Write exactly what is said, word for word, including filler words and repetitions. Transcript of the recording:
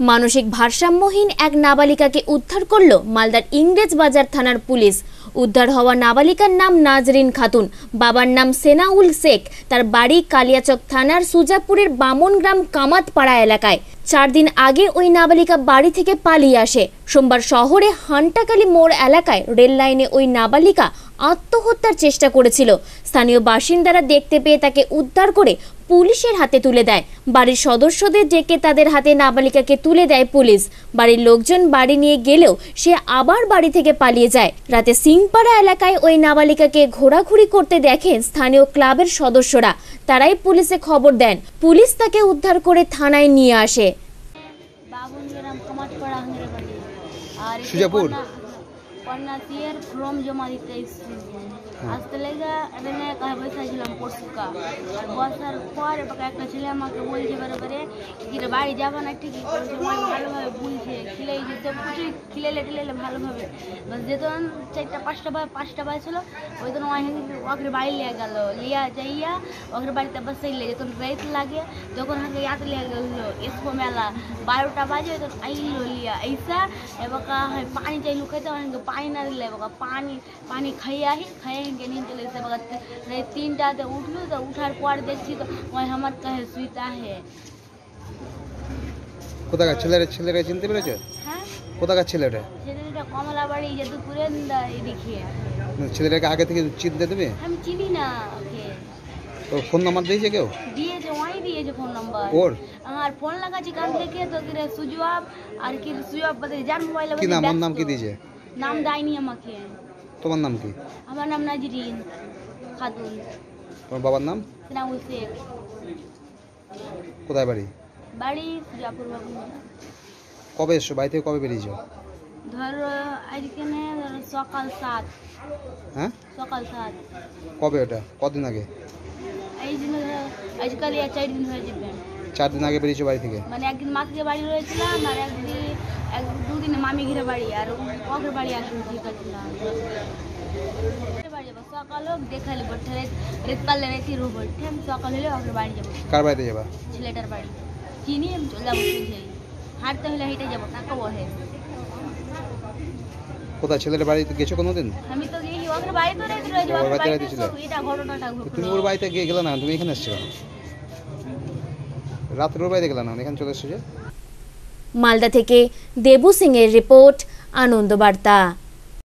মানসিক ভারসাম্যহীন এক নাবালিকাকে উদ্ধার করল মালদার ইংরেজ বাজার থানার পুলিশ। উদ্ধার হওয়া নাবালিকার নাম নাজরিন খাতুন, বাবার নাম সেনাউল শেখ। তার বাড়ি কালিয়াচক থানার সুজাপুরের বামনগ্রাম কামাতপাড়া এলাকায়। চার দিন আগে ওই নাবালিকা বাড়ি থেকে পালিয়ে আসে। সোমবার শহরে হান্টাকালি মোড় এলাকায় রেল লাইনে ওই নাবালিকা আত্মহত্যার চেষ্টা করেছিল। স্থানীয় বাসিন্দারা দেখতে পেয়ে তাকে উদ্ধার করে পুলিশের হাতে তুলে দেয়। বাড়ির সদস্যদের ডেকে তাদের হাতে নাবালিকাকে তুলে দেয় পুলিশ। বাড়ির লোকজন বাড়ি নিয়ে গেলেও সে আবার বাড়ি থেকে পালিয়ে যায়। রাতে সিংপাড়া এলাকায় ওই নাবালিকাকে ঘোরাঘুরি করতে দেখেন স্থানীয় ক্লাবের সদস্যরা। তারাই পুলিশে খবর দেন। পুলিশ তাকে উদ্ধার করে থানায় নিয়ে আসে। সুজাপুর পন্নাতির ফর্ম জমা দিতে আসতে লেগে এখানে কাজ বসেছিলাম পরশুকা আর বসার পর একটা ছেলে আমাকে বলছে বারে কি রে বাড়ি যাবে না ঠিকই ভালোভাবে বলছে খিলে সব কিছুই খিলেলে টিলেলে ভালোভাবে যেত চারটা পাঁচটা বাজে পাঁচটা বাজছিল ওই দিন ওকে বাড়ি লিয়ে গেল লিয়া যাইয়া ওকে বাড়িতে বসাইলে যখন রেত লাগে যখন হাতে ইয়াতে লিয়ে গেল এসপো মেলা বারোটা বাজে তখন আইলো লিয়া ऐसा এবার পানি চাইলু খেতে পানি না দিলে পানি পানি খাইয়ে আহি খাইয়ে के नींद चले से बगत तीन टाते उठलू तो उठार पर देखी तो वही हमर कहे सुईता है। কোথাকার ছেলেরা ছেলেরা চিনতে পেরেছো? হ্যাঁ কোথাকার ছেলেরা? ছেলেটা কমলাবাড়ি যদুপুরে দেখিয়ে। ছেলেটাকে আগে থেকে চিনতে তুমি? আমি চিনি না ওকে। তো ফোন নাম্বার দিয়েছে কেউ? দিয়েছে ওই দিয়েছে ফোন নাম্বার। ওর আর ফোন লাগাছি কান থেকে তো কি রে সুজওয়াব আর কি সুজওয়াব বলে জান মোবাইল কি নাম নাম কি দিয়েছে? নাম দাইনি আমাকে। তোমার নাম কি? আমার নাম নাজরিন খাতুন। তোমার বাবার নাম? সেনাউল শেখ। কোথায় বাড়ি? বাড়ি সুজাপুর বাবু। কবে এসছো বাড়ি থেকে কবে বেরিয়েছো? ধর আজকে সকাল সাত। হ্যাঁ সকাল সাত। কবে ওটা কদিন আগে? এই দিন আজকাল ইয়া চার দিন হয়ে যাবে। চার দিন আগে বেরিয়েছো বাড়ি থেকে? মানে একদিন মাকে বাড়ি রয়েছিলাম আর একদিন এক দুদিন মামি ঘিরে বাড়ি আর ওকে বাড়ি আসুন ঠিক আছে না বাড়ি যাবো সকাল হোক দেখালে বটে রেত পারলে রেতি রু বটে আমি সকাল হলে ওকে বাড়ি যাবো। কার বাড়িতে যাবা? ছেলেটার বাড়ি চিনি আমি চলে যাবো হাঁটতে হলে হেঁটে যাবো কাকে বহে। কোথায় ছেলেটার বাড়িতে গেছো কোনোদিন? আমি তো গেছি ওকে বাড়ি তো রেত রয়েছে ওকে বাড়িতে এটা ঘটনাটা ঘটলো। তুমি ওর বাড়িতে গিয়ে গেলে না তুমি এখানে এসছো রাত ওর বাড়িতে গেলে না এখানে চলে এসছো যে? মালদা থেকে দেবু সিং এর রিপোর্ট, আনন্দ বার্তা।